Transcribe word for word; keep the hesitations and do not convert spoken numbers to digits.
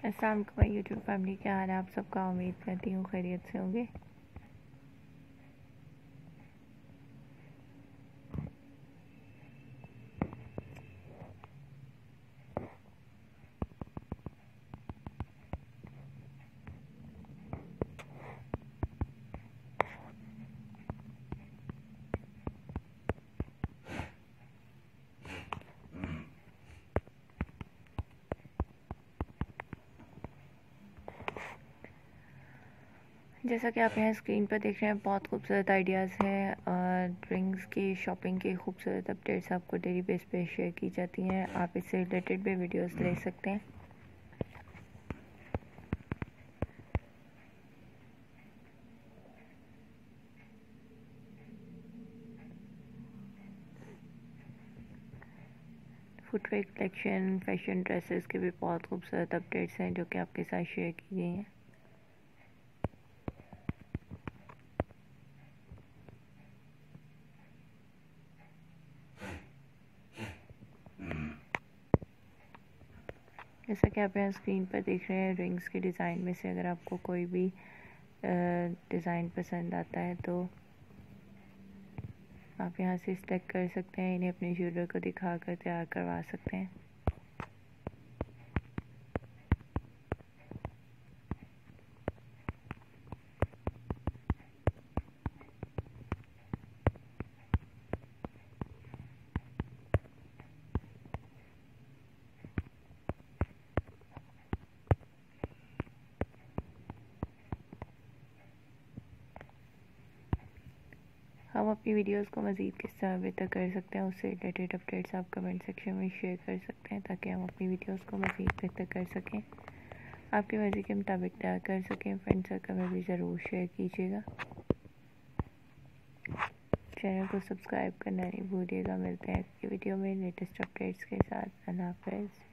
अस्सलाम वालेकुम my YouTube family, क्या हाल है आप सबका। उम्मीद करती हूँ खैरियत से होंगे। जैसा कि आप यहाँ स्क्रीन पर देख रहे हैं, बहुत खूबसूरत आइडियाज़ हैं और रिंग्स की शॉपिंग की खूबसूरत अपडेट्स आपको डेली बेस पे शेयर की जाती हैं। आप इससे रिलेटेड भी वीडियोस ले सकते हैं। फुटवेयर कलेक्शन, फैशन ड्रेसेस के भी बहुत खूबसूरत अपडेट्स हैं जो कि आपके साथ शेयर की गई हैं। जैसा कि आप यहाँ स्क्रीन पर देख रहे हैं, रिंग्स के डिज़ाइन में से अगर आपको कोई भी डिज़ाइन पसंद आता है तो आप यहाँ से सिलेक्ट कर सकते हैं। इन्हें अपने ज्वेलर को दिखाकर तैयार करवा सकते हैं। हम अपनी वीडियोस को मज़ीद किस तरह बेहतर कर सकते हैं, उससे रिलेटेड अपडेट्स आप कमेंट सेक्शन में शेयर कर सकते हैं ताकि हम अपनी वीडियोस को मज़ीद बेहतर कर सकें, आपकी मर्ज़ी के मुताबिक तैयार कर सकें। फ्रेंड सर्कल में भी ज़रूर शेयर कीजिएगा। चैनल को सब्सक्राइब करना नहीं भूलिएगा। मिलते हैं अगली वीडियो में लेटेस्ट अपडेट्स के साथ। अल्लाह हाफ़िज़।